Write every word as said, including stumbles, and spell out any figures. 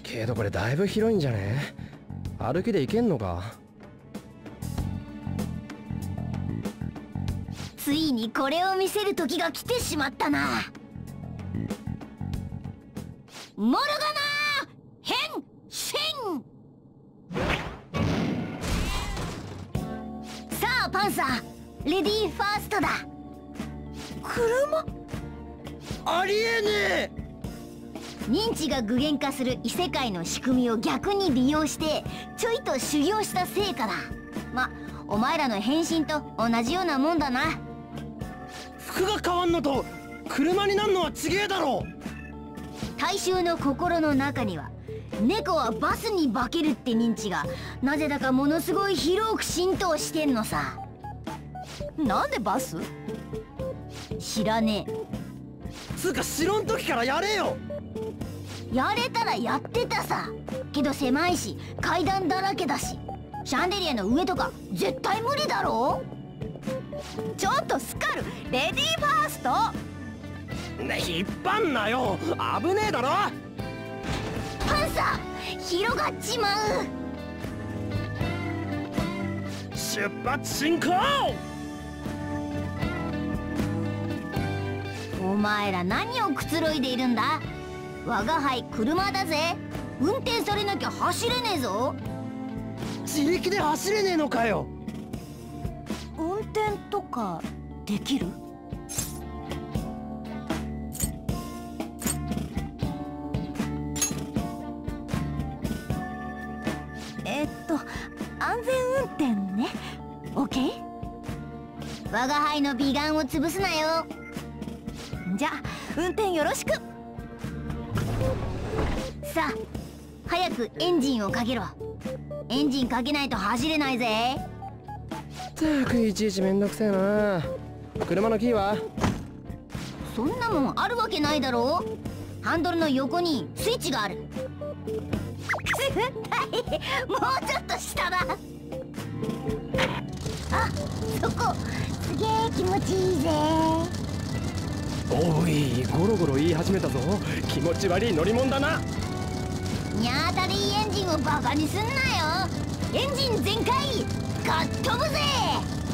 けどこれだいぶ広いんじゃね？歩きで行けんのか？ ついにこれを見せる時が来てしまったな。モルガナ変身。さあパンサー、レディーファーストだ。車？ ありえねえ。 認知が具現化する異世界の仕組みを逆に利用してちょいと修行した成果だ。ま、お前らの変身と同じようなもんだな。 服が変わんのと車になんのはちげえだろ。 大衆の心の中には猫はバスに化けるって認知がなぜだかものすごい広く浸透してんのさ。なんでバス？知らねえ。 つうか城ん時からやれよ。 やれたらやってたさ。けど狭いし階段だらけだし、シャンデリアの上とか絶対無理だろ。ちょっとスカル、レディーファーストね、引っ張んなよ。危ねえだろ。 パンサー広がっちまう。 出発進行。 お前ら何をくつろいでいるんだ。我が輩車だぜ。運転されなきゃ走れねえぞ。 自力で走れねえのかよ。 運転とかできる？えっと安全運転ね。オッケー。我が輩の美顔を潰すなよ。じゃあ運転よろしく。さあ早くエンジンをかけろ。エンジンかけないと走れないぜ。 ったくいちいちめんどくせえな。車のキーは？ そんなもんあるわけないだろう。ハンドルの横にスイッチがある。もうちょっと下だ。あ、そこすげえ気持ちいいぜ。 おい、ゴロゴロ言い始めたぞ。気持ち悪い乗り物だな。 にゃーたりエンジンをバカにすんなよ。エンジン全開、ガッ飛ぶぜ。